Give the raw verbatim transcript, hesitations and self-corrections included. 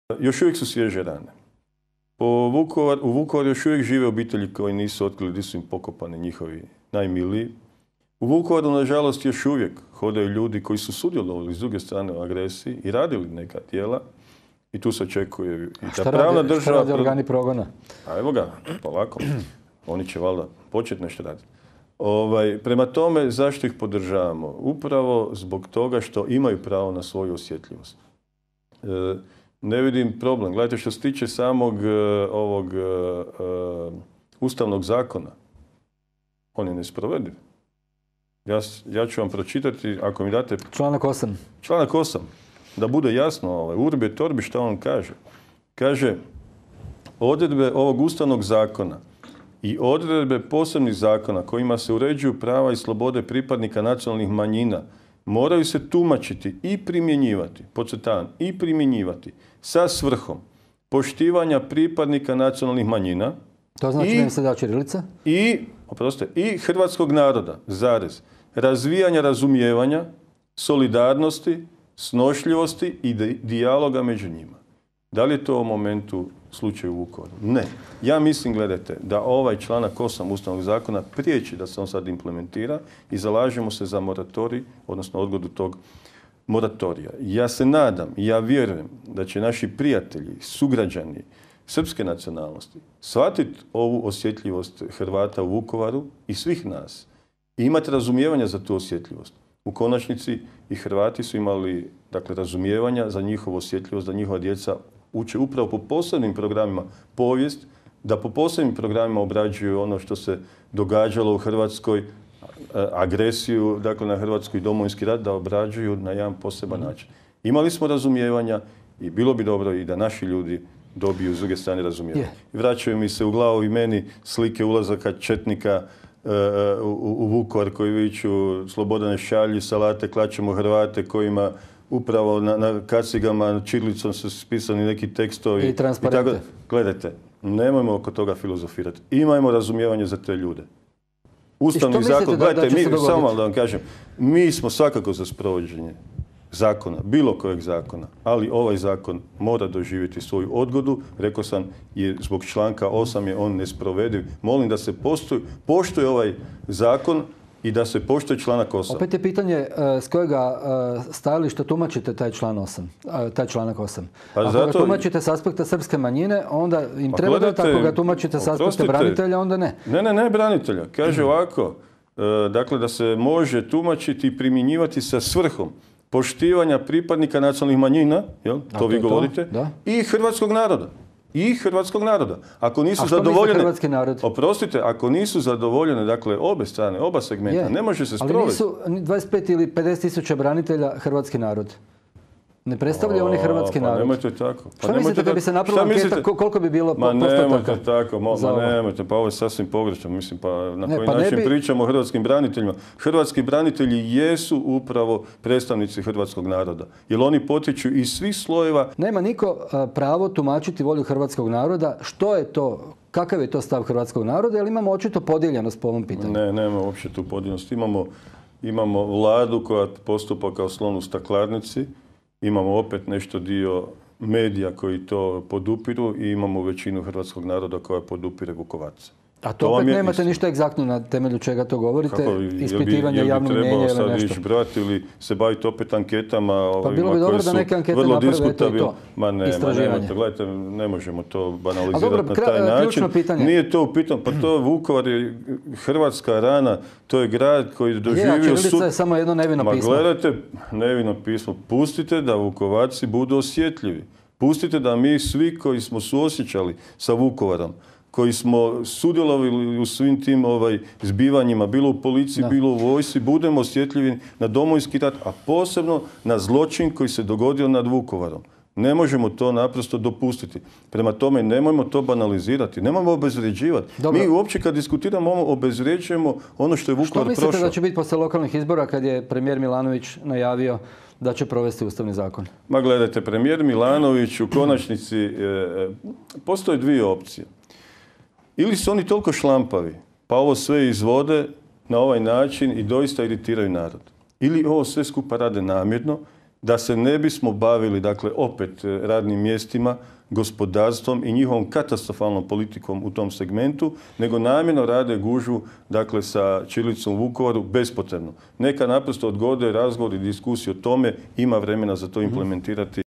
Još uvijek su svježe rane. Po Vukovar, u Vukovaru još uvijek žive obitelji koji nisu otkrili gdje su im pokopani njihovi najmiliji. U Vukovaru, nažalost, još uvijek hodaju ljudi koji su sudjelovali s druge strane u agresiji i radili neka djela. I tu se očekuje i ta pravna država... Šta radi organi progona? A evo ga, polako. Oni će valjda početi nešto raditi. Ovaj, prema tome, zašto ih podržavamo? Upravo zbog toga što imaju pravo na svoju osjetljivost. E, ne vidim problem. Gledajte, što se tiče samog uh, ovog uh, ustavnog zakona, on je nesprovediv. Ja, ja ću vam pročitati, ako mi date... Članak osam. Članak osam. Da bude jasno, ovaj, urbi et orbi, što on kaže. Kaže, odredbe ovog ustavnog zakona i odredbe posebnih zakona kojima se uređuju prava i slobode pripadnika nacionalnih manjina moraju se tumačiti i primjenjivati, podcrtavam, i primjenjivati sa svrhom poštivanja pripadnika nacionalnih manjina. To znači da im se da ćirilica? I, oprostite, i hrvatskog naroda, zarez, razvijanja razumijevanja, solidarnosti, snošljivosti i dijaloga među njima. Da li je to u momentu slučaj u Vukovaru? Ne. Ja mislim, gledajte, da ovaj članak osam Ustavnog zakona priječi da se on sad implementira i zalažemo se za moratorij, odnosno odgodu tog moratorija. Ja se nadam i ja vjerujem da će naši prijatelji, sugrađani srpske nacionalnosti shvatiti ovu osjetljivost Hrvata u Vukovaru i svih nas i imati razumijevanja za tu osjetljivost. U konačnici i Hrvati su imali, dakle, razumijevanja za njihovu osjetljivost, da njihova djeca uče upravo po posebnim programima povijest, da po posebnim programima obrađuju ono što se događalo u Hrvatskoj, agresiju, dakle, na Hrvatsku i Domovinski rat, da obrađuju na jedan poseban način. Imali smo razumijevanja i bilo bi dobro i da naši ljudi dobiju s druge strane razumijevanja. Yeah. Vraćaju mi se u glavu i meni slike ulazaka četnika uh, u, u Vukovar koji viču Slobodane šalji, salate, klačemo Hrvate, kojima upravo na, na kacigama, ćirilicom su spisani neki tekstovi. I transparente. I tako, gledajte, nemojmo oko toga filozofirati. Imajmo razumijevanje za te ljude. Ustavni zakon, gledajte, mi, samo da vam kažem, mi smo svakako za sprovođenje zakona, bilo kojeg zakona, ali ovaj zakon mora doživjeti svoju odgodu. Rekao sam, je zbog članka osam je on nesprovediv. Molim da se poštuje, poštuje ovaj zakon i da se poštuje članak osam. Opet je pitanje s kojega stajališta tumačite taj član osam, taj članak osam. Pa ako zato... ga tumačite s aspekta srpske manjine, onda im pa treba dati, ako ga tumačite s aspekta branitelja, onda ne. Ne, ne, ne branitelja. Kaže ovako, dakle da se može tumačiti i primjenjivati sa svrhom poštivanja pripadnika nacionalnih manjina, jel? To vi govorite, i hrvatskog naroda. I hrvatskog naroda. Ako nisu A što zadovoljene, hrvatski narod? Oprostite, ako nisu zadovoljene, dakle, obe strane, oba segmenta, je. Ne može se sprovesti. Ali nisu dvadeset pet ili pedeset tisuća branitelja hrvatski narod. Ne predstavljaju oni hrvatski pa narod. Nemojte tako. Pa šta mislite da bi se napravila anketa, koliko bi bilo ma postotaka? Nemojte tako, ma, ma nemojte, pa ovo je sasvim pogrešno. Mislim, pa na ne, koji pa način bi... pričamo o hrvatskim braniteljima. Hrvatski branitelji jesu upravo predstavnici hrvatskog naroda. Jer oni potiču iz svih slojeva. Nema niko a, pravo tumačiti volju hrvatskog naroda. Što je to? Kakav je to stav hrvatskog naroda? Jer imamo očito podijeljenost po ovom pitanju. Ne, nema uopće tu podijeljenost. Imamo, imamo vladu koja postupa kao slon u staklarnici. Imamo opet nešto dio medija koji to podupiru i imamo većinu hrvatskog naroda koja podupire Vukovarce. A to, to opet nemate isto. Ništa egzaktno na temelju čega to govorite? Kako, ispitivanje javnog mnjenja ili nešto? Jel bi trebalo sad ići brati ili se baviti opet anketama? Pa bilo bi dobro da neke ankete naprave to i to. Ma ne, ma nemojte, gledajte, ne možemo to banalizirati dobro, na taj način. Pitanje. Nije to upitano, pa to Vukovar je hrvatska rana, to je grad koji je doživio... Je, a ćirilica je samo jedno nevino ma, pismo. Ma gledajte, nevino pismo. Pustite da Vukovarci budu osjetljivi. Pustite da mi svi koji smo suosjećali sa Vukovarom, koji smo sudjelovali u svim tim ovaj, zbivanjima, bilo u policiji, da. Bilo u vojsci, budemo osjetljivi na Domovinski rat, a posebno na zločin koji se dogodio nad Vukovarom. Ne možemo to naprosto dopustiti. Prema tome, nemojmo to banalizirati, nemojmo obezvređivati. Mi uopće kad diskutiramo ovo, obezvređujemo ono što je Vukovar prošao. Što mislite da će biti poslije lokalnih izbora kad je premijer Milanović najavio da će provesti ustavni zakon? Ma gledajte, premijer Milanović u konačnici, e, postoje dvije opcije. Ili su oni toliko šlampavi, pa ovo sve izvode na ovaj način i doista iritiraju narod. Ili ovo sve skupa rade namjerno da se ne bismo bavili, dakle, opet radnim mjestima, gospodarstvom i njihovom katastrofalnom politikom u tom segmentu, nego namjerno rade gužu, dakle, sa ćirilicom u Vukovaru bespotrebno. Neka naprosto odgode razgovor i diskusiju o tome, ima vremena za to implementirati.